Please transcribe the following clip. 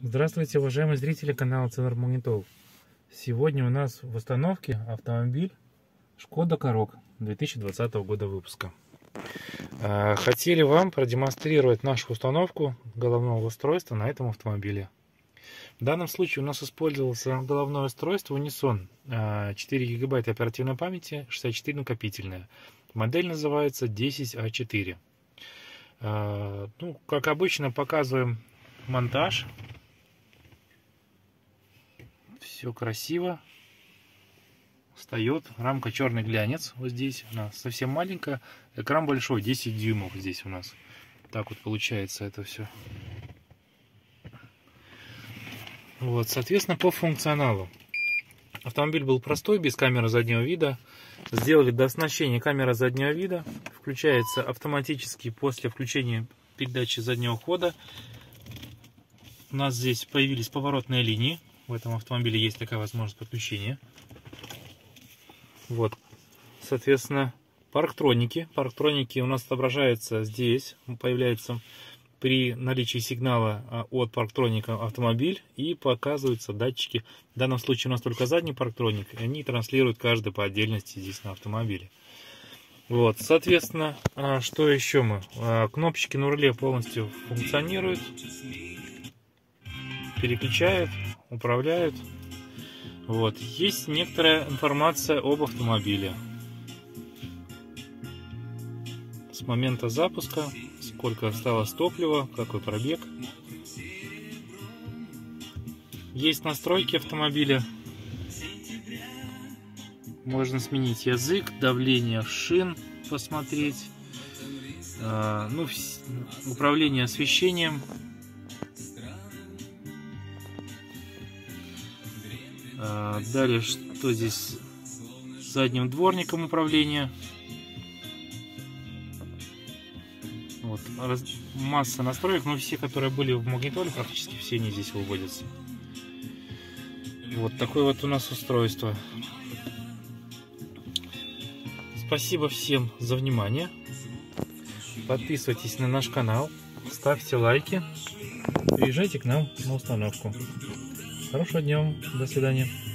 Здравствуйте, уважаемые зрители канала Ценр Магнитол. Сегодня у нас в установке автомобиль Шкода Корок 2020 года выпуска. Хотели вам продемонстрировать нашу установку головного устройства на этом автомобиле. В данном случае у нас использовался головное устройство Unison 4 гигабайта оперативной памяти, 64 накопительная. Модель называется 10А4. Как обычно, показываем монтаж. Все красиво. Встает. Рамка черный глянец. Вот здесь она совсем маленькая. Экран большой, 10 дюймов здесь у нас. Так вот получается это все. Вот, соответственно, по функционалу. Автомобиль был простой, без камеры заднего вида. Сделали дооснащение камеры заднего вида. Включается автоматически после включения передачи заднего хода. У нас здесь появились поворотные линии. В этом автомобиле есть такая возможность подключения. Вот, соответственно, парктроники. Парктроники у нас отображаются здесь. Появляется при наличии сигнала от парктроника автомобиль и показываются датчики. В данном случае у нас только задний парктроник. И они транслируют каждый по отдельности здесь на автомобиле. Вот, соответственно, что еще мы? Кнопочки на руле полностью функционируют. Переключают, управляют. Вот. Есть некоторая информация об автомобиле. С момента запуска, сколько осталось топлива, какой пробег. Есть настройки автомобиля. Можно сменить язык, давление шин посмотреть. Управление освещением. Далее, что здесь с задним дворником управления. Вот, масса настроек, но все, которые были в магнитоле, практически все они здесь выводятся. Вот такое вот у нас устройство. Спасибо всем за внимание. Подписывайтесь на наш канал, ставьте лайки, приезжайте к нам на установку. Хорошего дня вам, до свидания.